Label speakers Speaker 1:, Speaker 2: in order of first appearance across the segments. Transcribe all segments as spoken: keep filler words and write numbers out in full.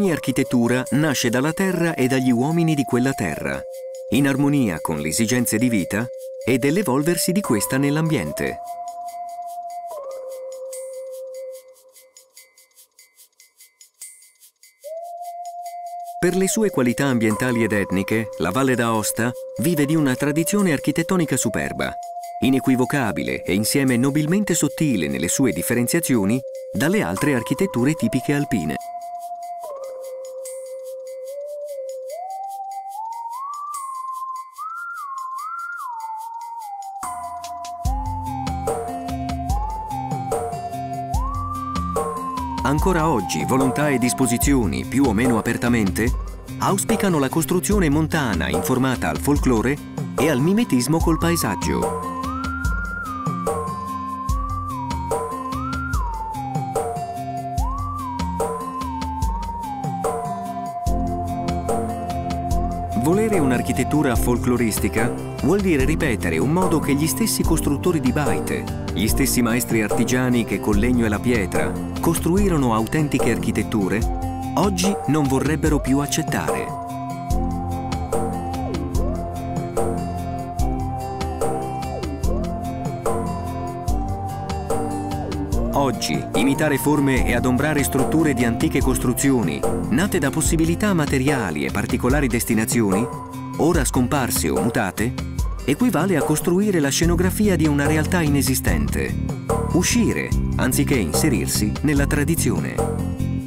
Speaker 1: Ogni architettura nasce dalla terra e dagli uomini di quella terra, in armonia con le esigenze di vita e dell'evolversi di questa nell'ambiente. Per le sue qualità ambientali ed etniche, la Valle d'Aosta vive di una tradizione architettonica superba, inequivocabile e insieme nobilmente sottile nelle sue differenziazioni dalle altre architetture tipiche alpine. Ancora oggi volontà e disposizioni, più o meno apertamente, auspicano la costruzione montana informata al folklore e al mimetismo col paesaggio. Volere un'architettura folcloristica vuol dire ripetere un modo che gli stessi costruttori di baite, gli stessi maestri artigiani che col legno e la pietra costruirono autentiche architetture, oggi non vorrebbero più accettare. Oggi, imitare forme e adombrare strutture di antiche costruzioni, nate da possibilità materiali e particolari destinazioni, ora scomparse o mutate, equivale a costruire la scenografia di una realtà inesistente, uscire anziché inserirsi nella tradizione.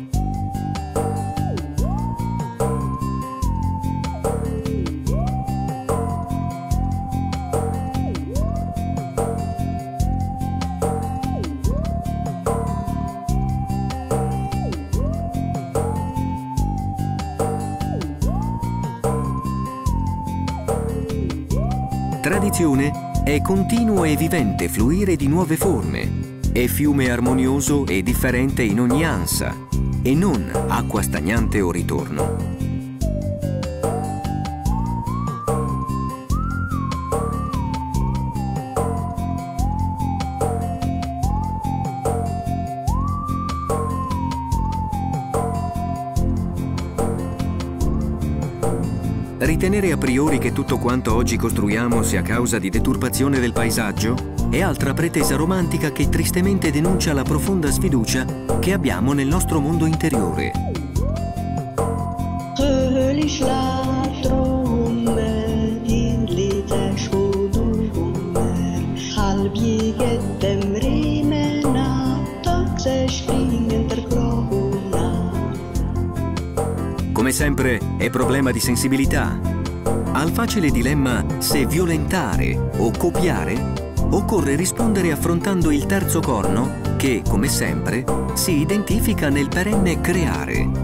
Speaker 1: Tradizione è continuo e vivente fluire di nuove forme, è fiume armonioso e differente in ogni ansa, e non acqua stagnante o ritorno. Ritenere a priori che tutto quanto oggi costruiamo sia causa di deturpazione del paesaggio è altra pretesa romantica che tristemente denuncia la profonda sfiducia che abbiamo nel nostro mondo interiore. Come sempre è problema di sensibilità. Al facile dilemma se violentare o copiare, occorre rispondere affrontando il terzo corno che, come sempre, si identifica nel perenne creare.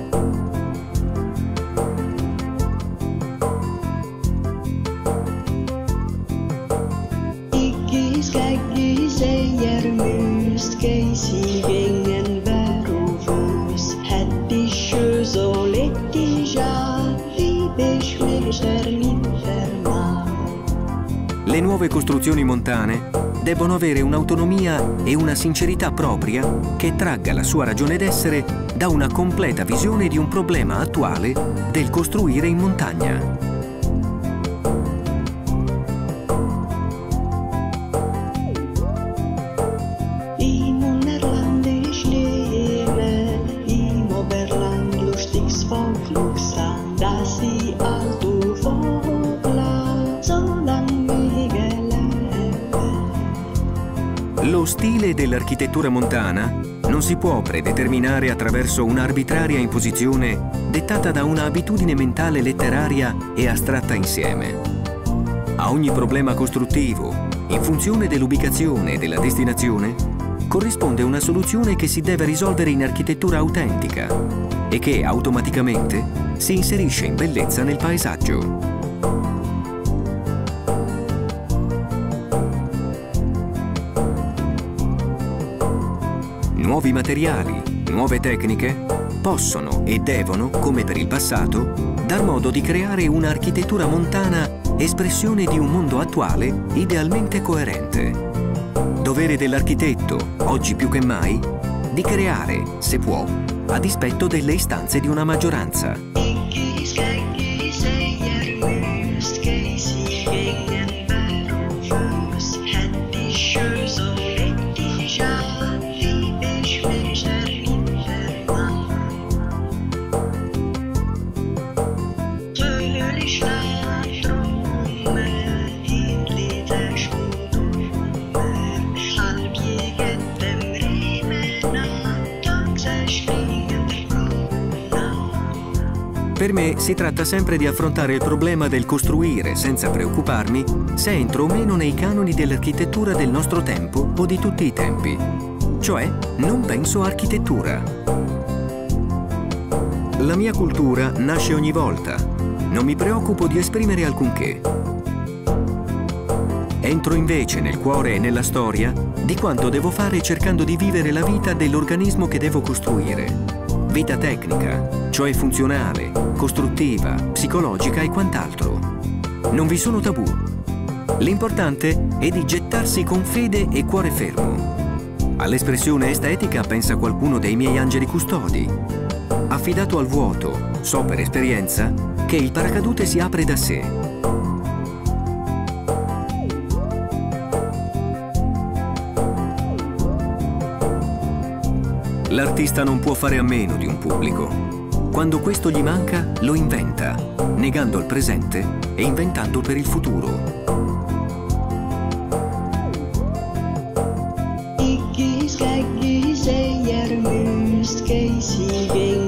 Speaker 1: Le nuove costruzioni montane debbono avere un'autonomia e una sincerità propria che tragga la sua ragione d'essere da una completa visione di un problema attuale del costruire in montagna. Lo stile dell'architettura montana non si può predeterminare attraverso un'arbitraria imposizione dettata da una abitudine mentale letteraria e astratta insieme. A ogni problema costruttivo, in funzione dell'ubicazione e della destinazione, corrisponde una soluzione che si deve risolvere in architettura autentica e che automaticamente si inserisce in bellezza nel paesaggio. Nuovi materiali, nuove tecniche possono e devono, come per il passato, dar modo di creare un'architettura montana espressione di un mondo attuale idealmente coerente. Dovere dell'architetto, oggi più che mai, di creare, se può, a dispetto delle istanze di una maggioranza. Per me si tratta sempre di affrontare il problema del costruire senza preoccuparmi se entro o meno nei canoni dell'architettura del nostro tempo o di tutti i tempi. Cioè, non penso architettura. La mia cultura nasce ogni volta. Non mi preoccupo di esprimere alcunché. Entro invece nel cuore e nella storia di quanto devo fare cercando di vivere la vita dell'organismo che devo costruire. Vita tecnica, cioè funzionale, costruttiva, psicologica e quant'altro. Non vi sono tabù. L'importante è di gettarsi con fede e cuore fermo. All'espressione estetica pensa qualcuno dei miei angeli custodi. Affidato al vuoto, so per esperienza che il paracadute si apre da sé. L'artista non può fare a meno di un pubblico. Quando questo gli manca, lo inventa, negando il presente e inventando per il futuro.
Speaker 2: Ikke skal ikke se hjertemust, skal I sige